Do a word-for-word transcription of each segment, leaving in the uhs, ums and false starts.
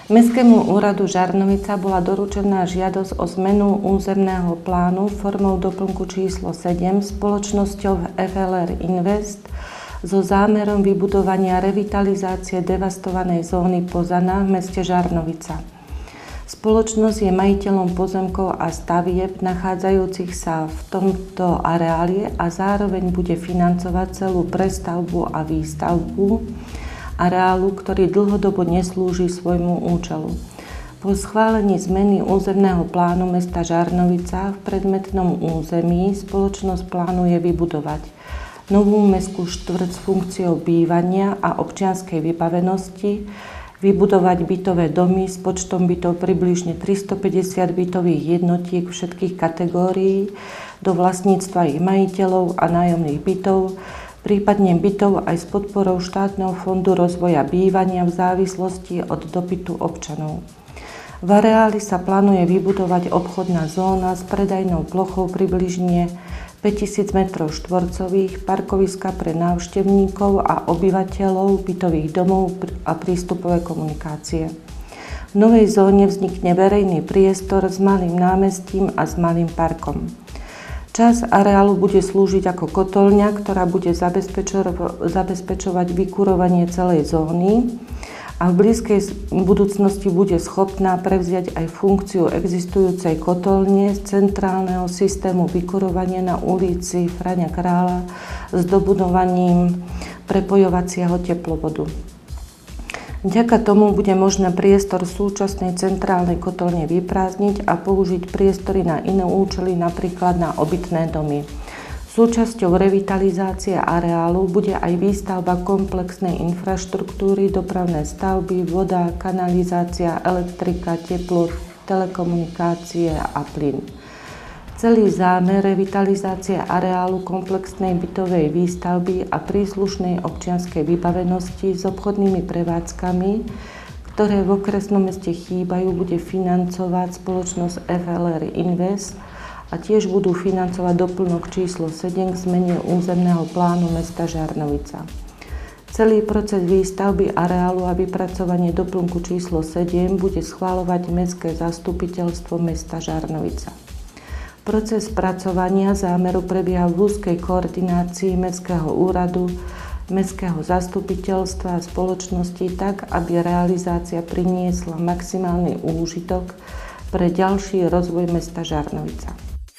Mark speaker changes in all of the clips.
Speaker 1: Mestskému úradu Žarnovica bola doručená žiadosť o zmenu územného plánu formou doplnku číslo sedem spoločnosťou ef el er Invest so zámerom vybudovania revitalizácie devastovanej zóny Pozana v meste Žarnovica. Spoločnosť je majiteľom pozemkov a stavieb nachádzajúcich sa v tomto areáli a zároveň bude financovať celú prestavbu a výstavbu areálu, ktorý dlhodobo neslúži svojmu účelu. Po schválení zmeny územného plánu mesta Žarnovica v predmetnom území spoločnosť plánuje vybudovať novú mestskú štvrť s funkciou bývania a občianskej vybavenosti, vybudovať bytové domy s počtom bytov približne tristopäťdesiat bytových jednotiek všetkých kategórií do vlastníctva ich majiteľov a nájomných bytov, prípadne bytov aj s podporou štátneho fondu rozvoja bývania v závislosti od dopytu občanov. V areáli sa plánuje vybudovať obchodná zóna s predajnou plochou približne päťtisíc metrov štvorcových, parkoviska pre návštevníkov a obyvateľov bytových domov a prístupové komunikácie. V novej zóne vznikne verejný priestor s malým námestím a s malým parkom. Časť areálu bude slúžiť ako kotolňa, ktorá bude zabezpečo- zabezpečovať vykurovanie celej zóny a v blízkej budúcnosti bude schopná prevziať aj funkciu existujúcej kotolne z centrálneho systému vykurovania na ulici Fraňa Kráľa s dobudovaním prepojovacieho teplovodu. Vďaka tomu bude možné priestor súčasnej centrálnej kotolne vyprázdniť a použiť priestory na iné účely, napríklad na obytné domy. Súčasťou revitalizácie areálu bude aj výstavba komplexnej infraštruktúry, dopravné stavby, voda, kanalizácia, elektrika, teplo, telekomunikácie a plyn. Celý zámer revitalizácie areálu komplexnej bytovej výstavby a príslušnej občianskej vybavenosti s obchodnými prevádzkami, ktoré v okresnom meste chýbajú, bude financovať spoločnosť ef el er Invest a tiež budú financovať doplnok číslo sedem k zmene územného plánu mesta Žarnovica. Celý proces výstavby areálu a vypracovanie doplnku číslo sedem bude schvaľovať Mestské zastupiteľstvo mesta Žarnovica. Proces spracovania zámeru prebieha v úzkej koordinácii Mestského úradu, Mestského zastupiteľstva a spoločnosti tak, aby realizácia priniesla maximálny úžitok pre ďalší rozvoj mesta Žarnovica.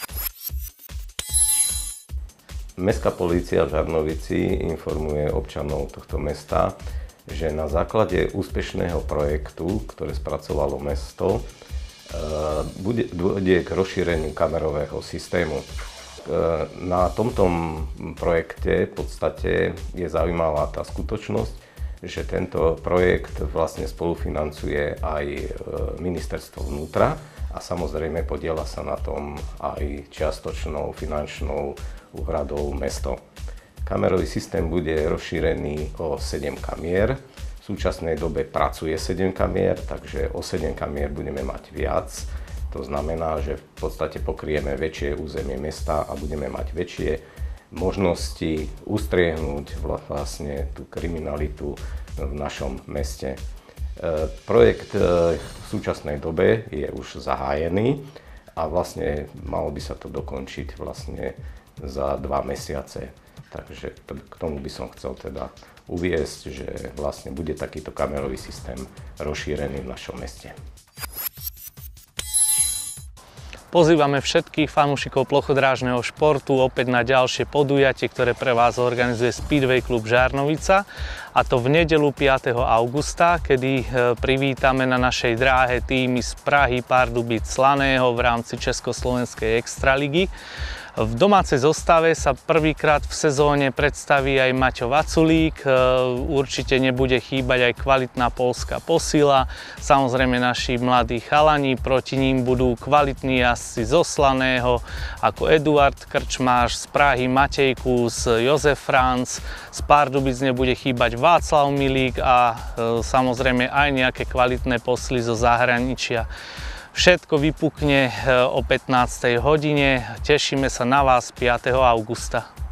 Speaker 2: Mestská polícia v Žarnovici informuje občanov tohto mesta, že na základe úspešného projektu, ktoré spracovalo mesto, Bude, bude k rozšíreniu kamerového systému. Na tomto projekte v podstate je zaujímavá tá skutočnosť, že tento projekt vlastne spolufinancuje aj Ministerstvo vnútra a samozrejme podieľa sa na tom aj čiastočnou finančnou úhradou mesto. Kamerový systém bude rozšírený o sedem kamier. V súčasnej dobe pracuje sedem kamier, takže o sedem kamier budeme mať viac. To znamená, že v podstate pokrieme väčšie územie mesta a budeme mať väčšie možnosti ustriehnúť vlastne tú kriminalitu v našom meste. Projekt v súčasnej dobe je už zahájený a vlastne malo by sa to dokončiť vlastne za dva mesiace. Takže k tomu by som chcel teda uviesť, že vlastne bude takýto kamerový systém rozšírený v našom meste.
Speaker 3: Pozývame všetkých fanúšikov plochodrážneho športu opäť na ďalšie podujatie, ktoré pre vás organizuje Speedway klub Žarnovica, a to v nedeľu piateho augusta, kedy privítame na našej dráhe týmy z Prahy, Pardubic, Slaného v rámci Československej extraligy. V domácej zostave sa prvýkrát v sezóne predstaví aj Maťo Vaculík, určite nebude chýbať aj kvalitná poľská posila, samozrejme naši mladí chalani, proti ním budú kvalitní jazdci zo Slaného ako Eduard Krčmáš, z Prahy Matej Kus, Jozef Franc, z Pardubic nebude chýbať Václav Milík a samozrejme aj nejaké kvalitné posily zo zahraničia. Všetko vypukne o pätnástej hodine. Tešíme sa na vás piateho augusta.